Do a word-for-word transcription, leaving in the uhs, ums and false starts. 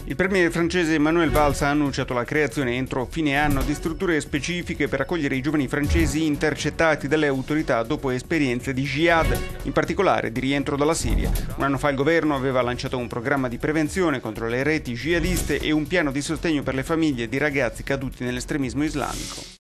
Il premier francese Manuel Valls ha annunciato la creazione entro fine anno di strutture specifiche per accogliere i giovani francesi intercettati dalle autorità dopo esperienze di jihad, in particolare di rientro dalla Siria. Un anno fa il governo aveva lanciato un programma di prevenzione contro le reti jihadiste e un piano di sostegno per le famiglie di ragazzi caduti nell'estremismo islamico.